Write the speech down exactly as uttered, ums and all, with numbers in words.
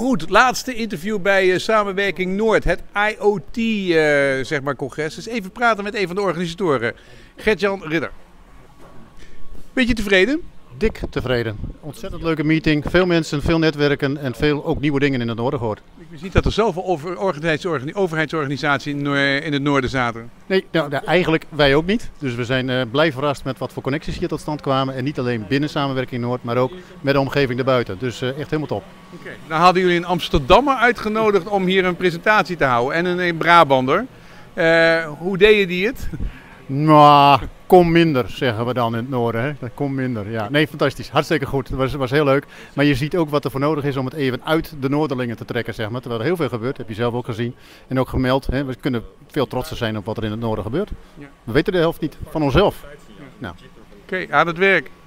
Goed, laatste interview bij uh, Samenwerking Noord, het I O T uh, zeg maar, congres. Dus even praten met een van de organisatoren, Gert-Jan Ridder. Ben je tevreden? Dik tevreden. Ontzettend leuke meeting. Veel mensen, veel netwerken en veel ook nieuwe dingen in het noorden gehoord. Ik wist niet dat er zoveel over, overheidsorganisaties in, in het noorden zaten. Nee, nou, nou, eigenlijk wij ook niet. Dus we zijn uh, blij verrast met wat voor connecties hier tot stand kwamen. En niet alleen binnen Samenwerking Noord, maar ook met de omgeving erbuiten. Dus uh, echt helemaal top. Oké. Okay. Nou hadden jullie een Amsterdammer uitgenodigd om hier een presentatie te houden. En een, een Brabander. Uh, hoe deden die het? Nou, kom minder, zeggen we dan in het noorden. Hè? Kom minder, ja. Nee, fantastisch. Hartstikke goed. Het was, was heel leuk. Maar je ziet ook wat er voor nodig is om het even uit de Noorderlingen te trekken, zeg maar. Terwijl er heel veel gebeurt, heb je zelf ook gezien. En ook gemeld. Hè? We kunnen veel trotser zijn op wat er in het noorden gebeurt. We weten de helft niet van onszelf. Ja. Nou. Oké, okay, aan het werk.